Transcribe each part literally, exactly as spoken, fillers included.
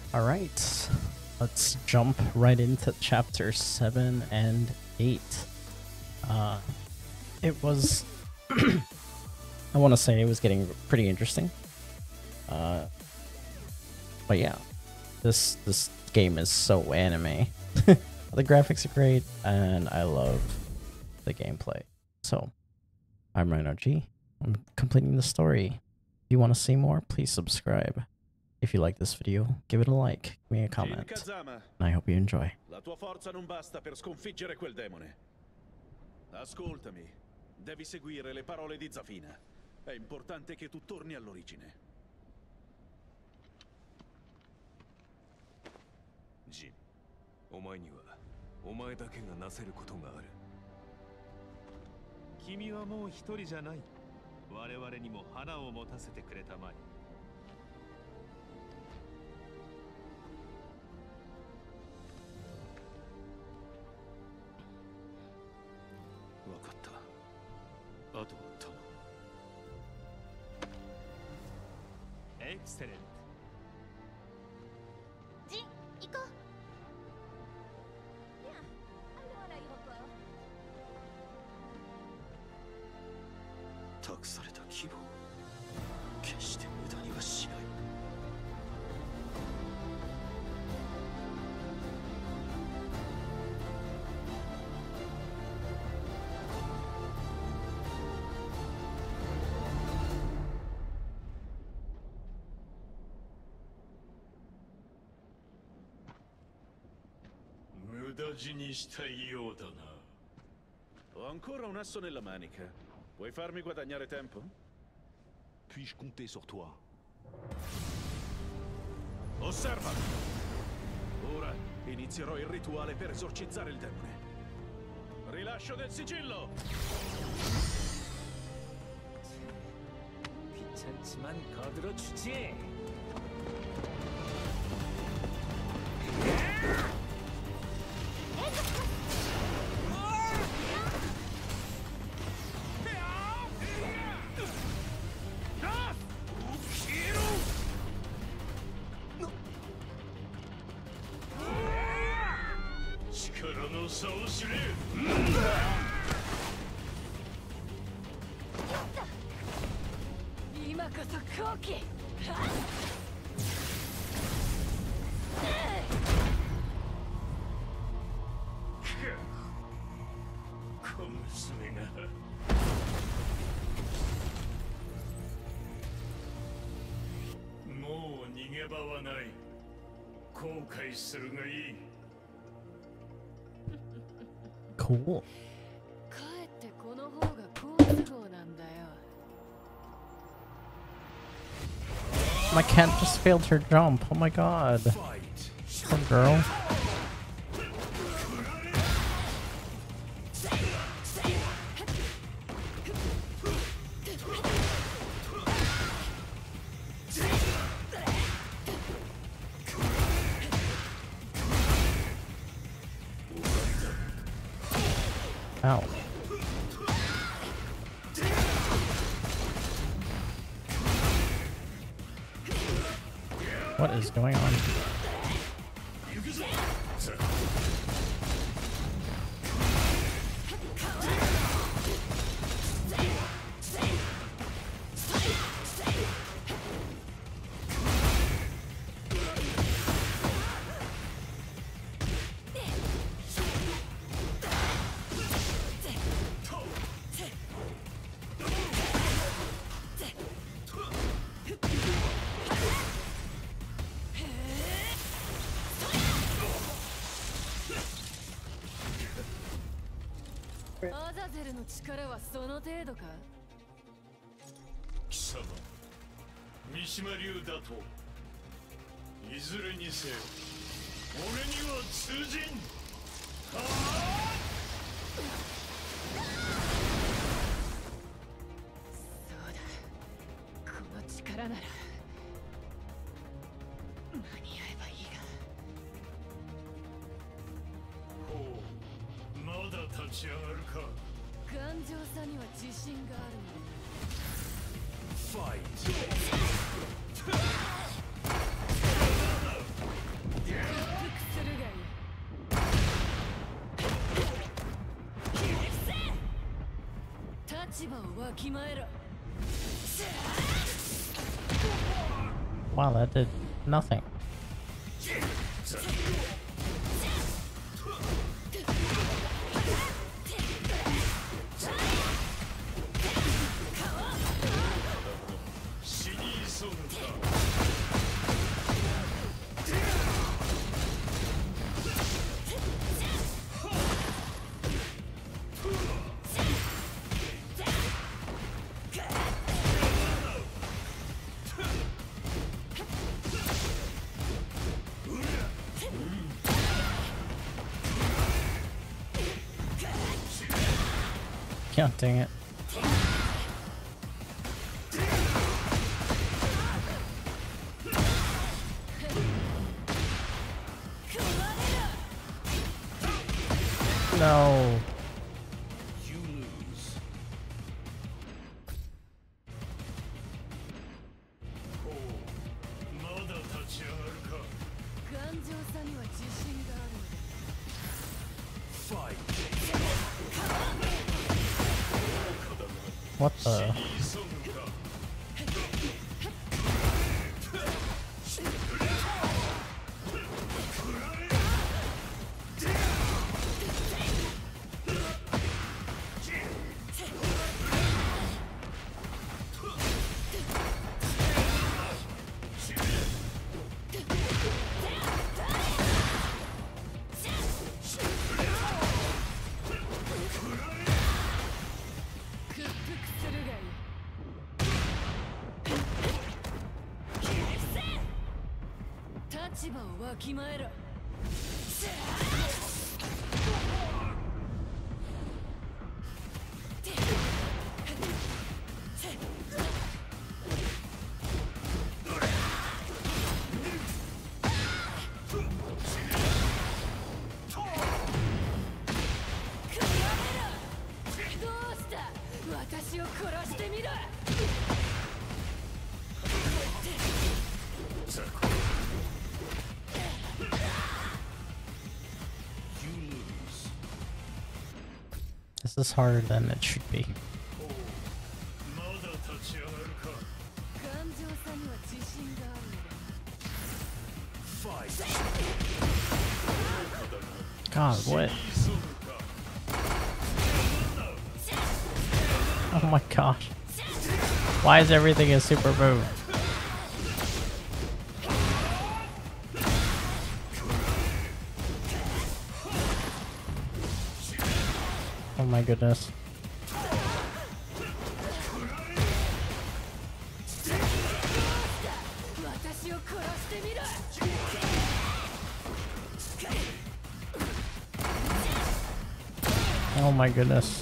Alright, let's jump right into chapter seven and eight. Uh, it was, I want to say it was getting pretty interesting. Uh, but yeah, this, this game is so anime. The graphics are great, and I love the gameplay. So, I'm RhinoG. I'm completing the story. If you want to see more, please subscribe. If you like this video, give it a like, give me a comment, and I hope you enjoy. La tua forza non basta per sconfiggere quel demone. Ascoltami, devi seguire le parole di Zafina. È importante che tu torni all'origine. Jin, お前にはお前だけがなせることがある。君はもう一人じゃない。我々にも花を持たせてくれたまえ。わかった。あとは頼む。エクセレント。 ジン、行こう。Viens, allons à l'aéroport. 託された希望、決して無駄にはしない。 無駄死にしたいようだな。 Ho ancora un asso nella manica. Vuoi farmi guadagnare tempo? Puis-je compter sur toi? Osserva! Ora inizierò il rituale per esorcizzare il demone. Rilascio del sigillo! 귀찮지만 거들어 주지. Cool. My cat just failed her jump. Oh my god. Poor girl. Ow. What is going on? Fight! Wow, that did nothing. God dang it. No. You lose. Fight. What the? This is harder than it should be. God, what? Oh my gosh. Why is everything a super move? Oh my goodness. Oh my goodness.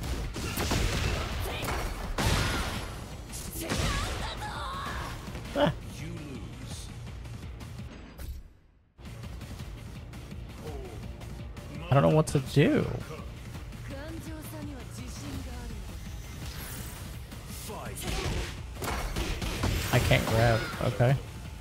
Ah. I don't know what to do. I can't grab. Okay.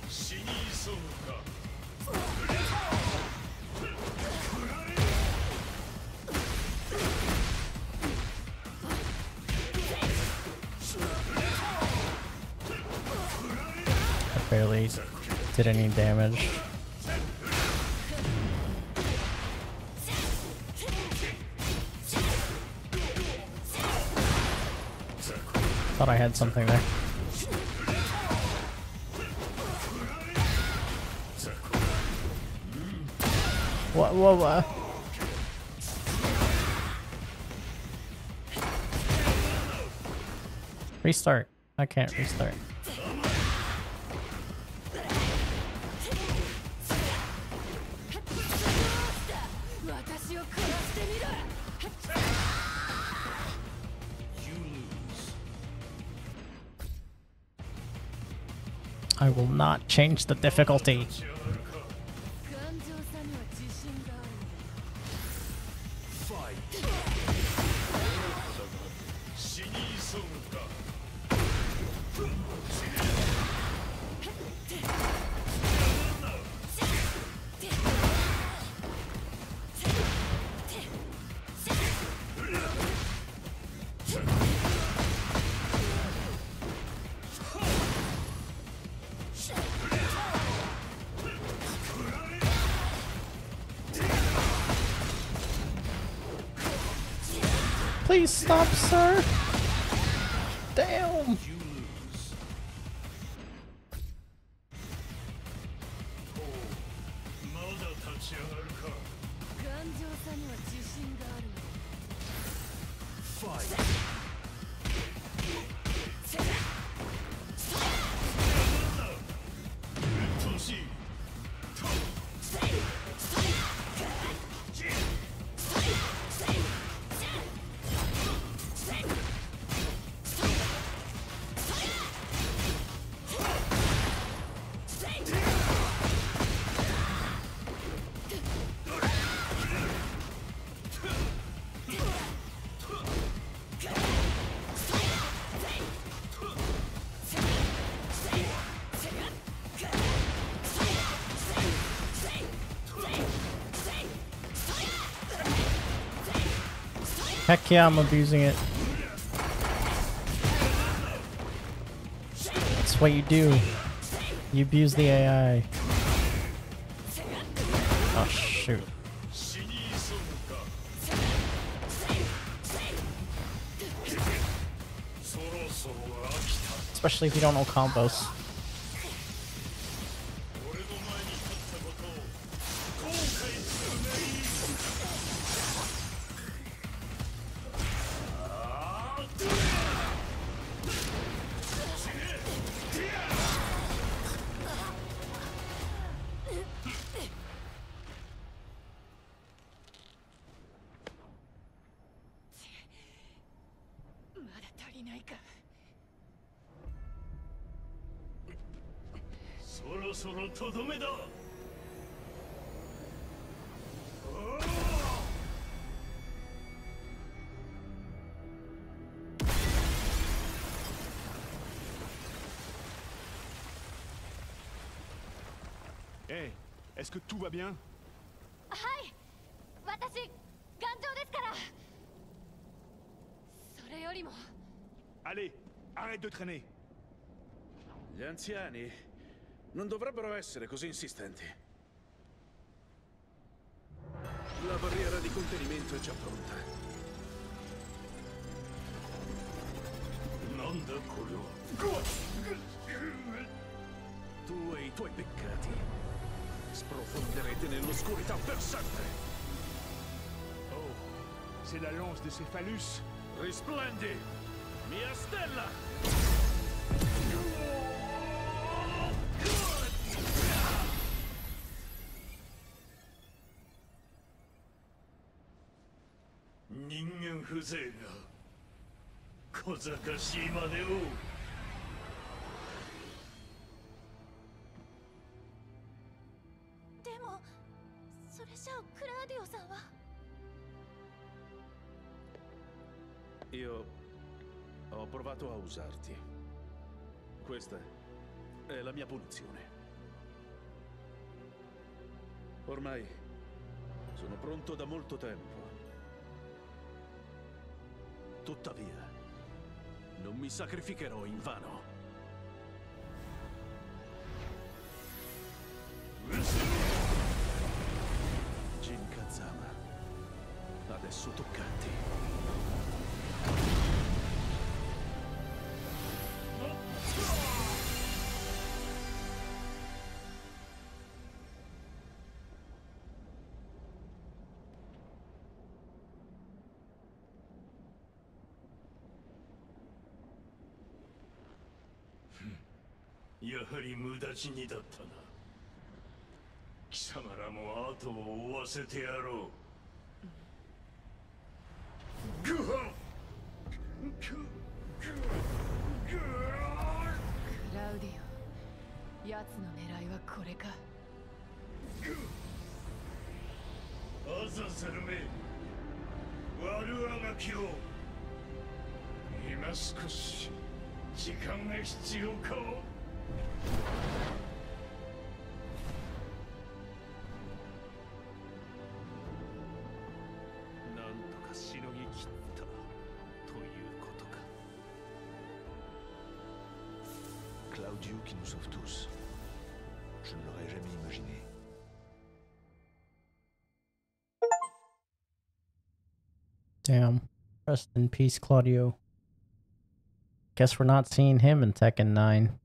I barely did any damage. Thought I had something there. What? Whoa, what? Restart. I can't restart. I will not change the difficulty. Please stop, sir. Damn. Heck yeah, I'm abusing it. That's what you do. You abuse the A I. Oh shoot. Especially if you don't know combos. Hey, est-ce que tout va bien? Hai! Watashi, ganjou desu kara! Sore yorimo... Allez, arrête de traîner. Gli anziani non dovrebbero essere così insistenti. La barriera di contenimento è già pronta. Nanda quello? Tu e i tuoi peccati sprofonderete nell'oscurità per sempre. Oh, c'est la lance de Céphalus. Risplendi, mia stella! Ningen風情が小賢しいまでを。 でも、それじゃあクラウディオさんは... Io ho provato a usarti. Questa è la mia punizione. Ormai sono pronto da molto tempo. Tuttavia, non mi sacrificherò in vano. Jin Kazama, adesso toccati. Hmm. やはり無駄死にだったな。貴様らも後を追わせてやろう。グハッ！ クラウディオ、奴の狙いはこれか。 アザゼルめ、悪あがきを。今少し時間が必要か。 なんとかしのぎ切ったということか。 Claudio qui nous sauve tous. Je ne l'aurais jamais imaginé. Damn. Rest in peace, Claudio. Guess we're not seeing him in Tekken nine.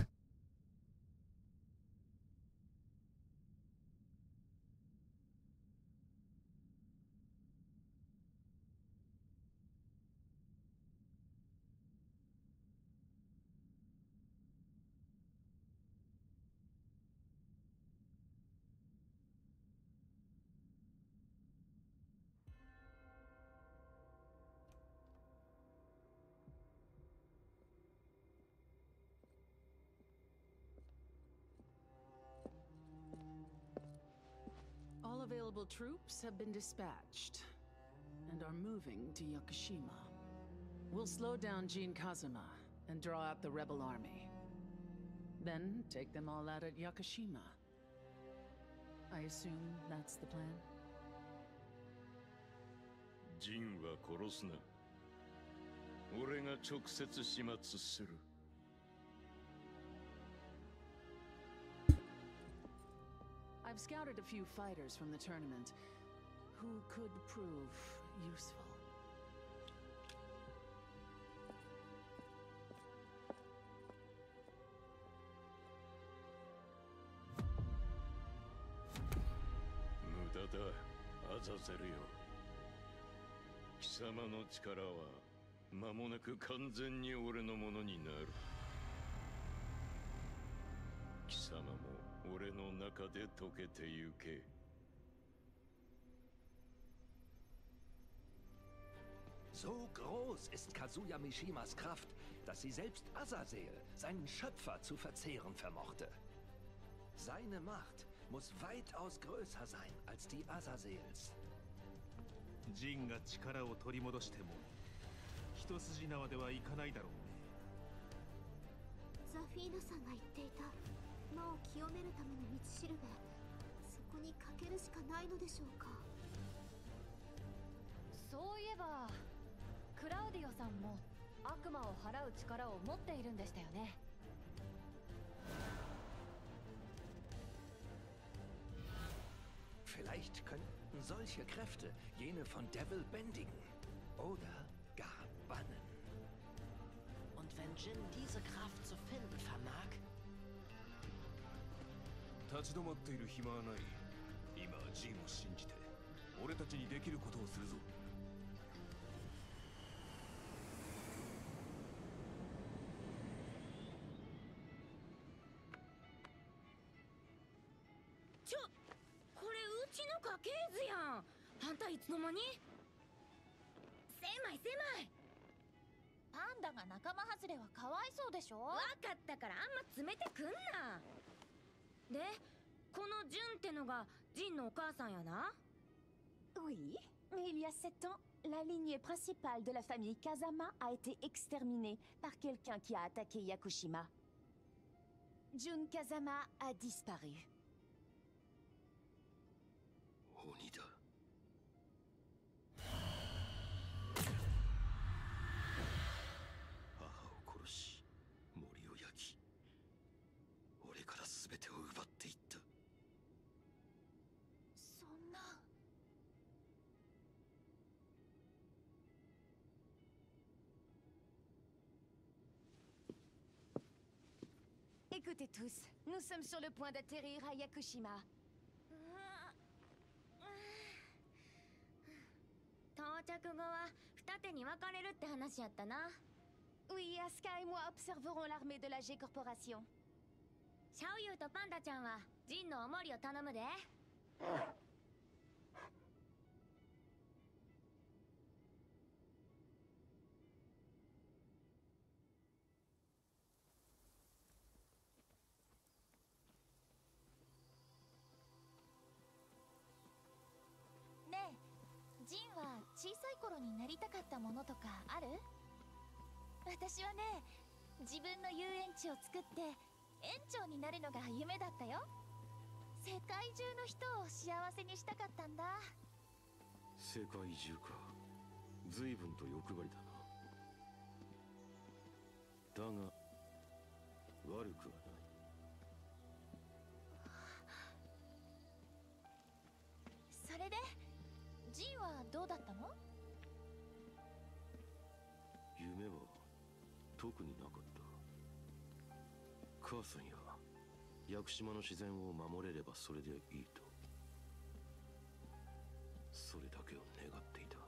All available troops have been dispatched and are moving to Yakushima. We'll slow down Jin Kazuma and draw out the rebel army. Then take them all out at Yakushima. I assume that's the plan? ジンは殺すな。俺が直接始末する。 I've scouted a few fighters from the tournament who could prove useful. Mudada, Azazelよ。貴様の力は間もなく完全に俺のものになる。貴様も俺の中で溶けてゆけ。 So groß ist Kazuya Mishimas Kraft, dass sie selbst Azazel, seinen Schöpfer, zu verzehren vermochte. Seine Macht muss weitaus größer sein als die Azazels. ジンが力を取り戻しても一筋縄ではいかないだろうね。 ザフィーナさんが言っていた魔を清めるための道しるべ、そこにかけるしかないのでしょうか。そういえばクラウディオさんも悪魔を払う力を持っているんでしたよね。 Vielleicht könnten solche Kräfte jene von Devil bändigen oder gar bannen. Und wenn Jin diese Kraft zu finden vermag? 立ち止まっている暇はない。今はジンを信じて俺たちにできることをするぞ。 ちょ、これうちの家系図やん。あんたいつの間に？狭い狭い。パンダが仲間外れはかわいそうでしょ。わかったからあんま詰めてくんな。で、このジュンってのがジンのお母さんやな。 Oui, mais il y a sept ans, la lignée principale de la famille Kazama a été exterminée par quelqu'un qui a attaqué Yakushima. Jun Kazama a disparu. 鬼だ。母を殺し、森を焼き、俺から全てを奪っていった。 そんな。 Écoutez tous, nous sommes sur le point d'atterrir à Yakushima. 到着後は二手に分かれるって話やったな。 Oui, Asuka et moi observerons l'armée de la G Corporation. シャオユーとパンダちゃんはジンのおもりを頼むで。ねえ、ジンは小さい頃になりたかったものとかある？私はね、自分の遊園地を作って園長になるのが夢だったよ。世界中の人を幸せにしたかったんだ。 世界中か。随分と欲張りだな。だが悪くはない。 それでジンはどうだったの？ 特になかった。母さんや屋久島の自然を守れればそれでいいと、それだけを願っていた。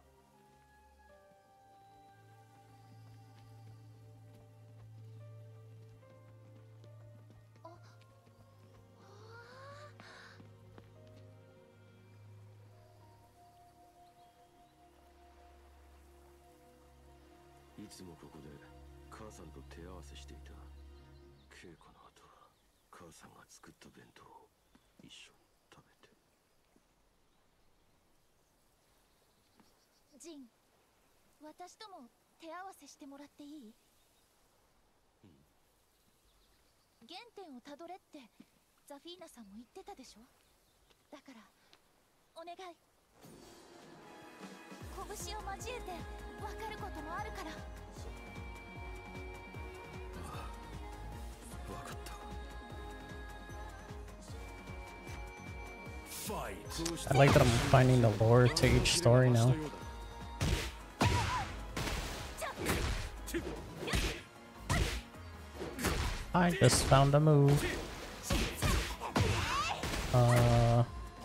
いつもここで母さんと手合わせしていた。稽古の後は母さんが作った弁当を一緒に食べて。 ジン、私とも手合わせしてもらっていい？ うん。 原点をたどれってザフィーナさんも言ってたでしょ。だからお願い、拳を交えて分かることもあるから。 ああ、分かった。 I like that I'm finding the lore to each story now. I just found a move. Uh...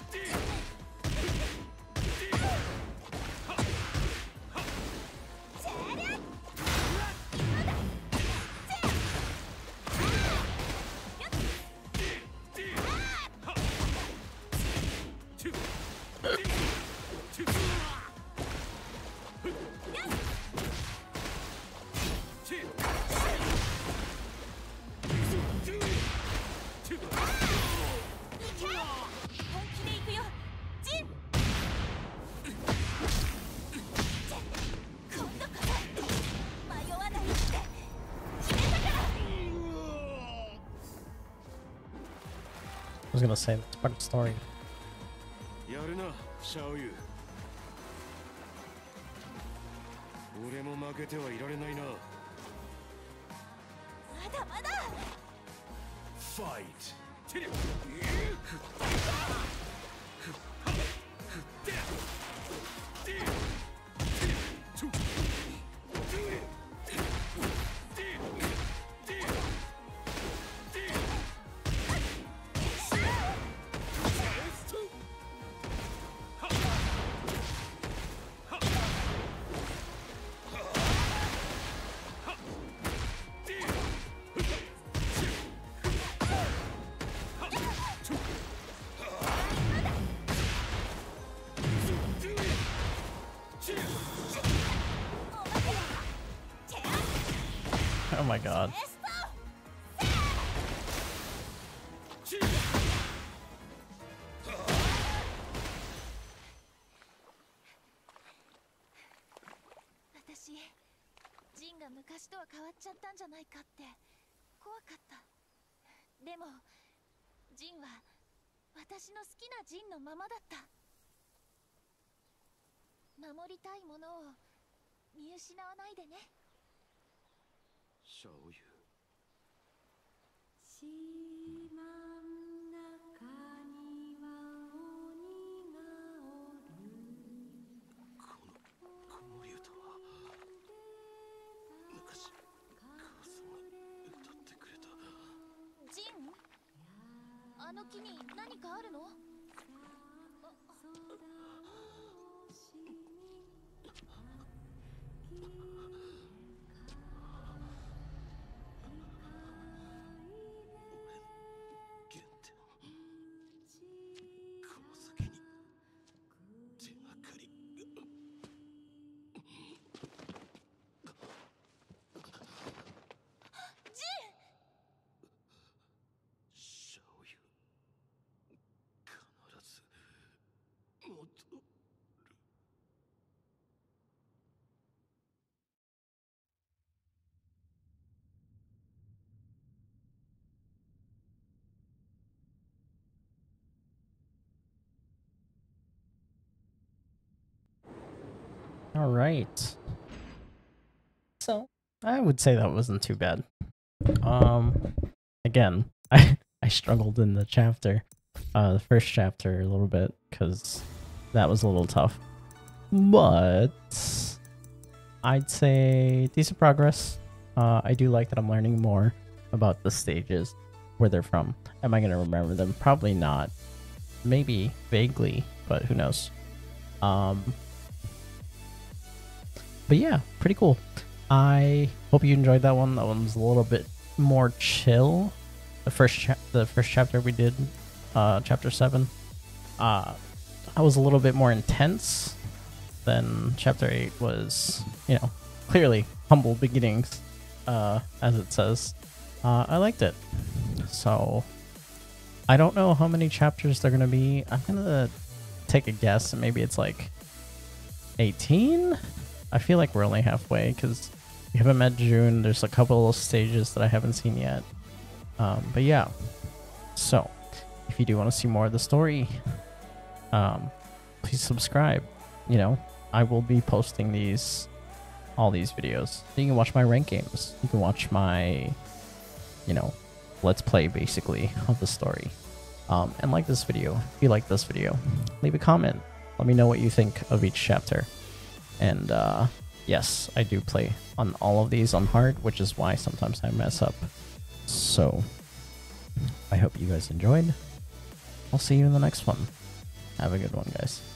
I was gonna say that's part of the story. やるな、シャオユ。俺も負けてはいられないな。 まだまだ。 ファイト。 Oh my god. 私、ジンが昔とは変わっちゃったんじゃないかって怖かった。でも、ジンは私の好きなジンのままだった。守りたいものを見失わないでね。 シャオユ。 島ん中には鬼がおる。 この子守歌は昔母さんが歌ってくれた。 ジン、あの木に何かあるの？ All right. So I would say that wasn't too bad. Um, again, I I struggled in the chapter, uh, the first chapter a little bit because that was a little tough, but I'd say decent progress. Uh, I do like that I'm learning more about the stages, where they're from. Am I gonna remember them? Probably not. Maybe vaguely, but who knows. Um, but yeah, pretty cool. I hope you enjoyed that one. That one was a little bit more chill. The first cha the first chapter we did, uh, chapter seven, uh, I was a little bit more intense. Then chapter eight was, you know, clearly humble beginnings, uh, as it says. Uh, I liked it. So I don't know how many chapters they're gonna be. I'm gonna take a guess, and maybe it's like eighteen. I feel like we're only halfway because we haven't met June. There's a couple of stages that I haven't seen yet. Um, but yeah, so if you do want to see more of the story, um, please subscribe. You know, I will be posting these, all these videos. You can watch my rank games. You can watch my, you know, let's play basically of the story. Um, and like this video. If you like this video, leave a comment. Let me know what you think of each chapter. And uh, yes, I do play on all of these on hard, which is why sometimes I mess up. So I hope you guys enjoyed. I'll see you in the next one. Have a good one, guys.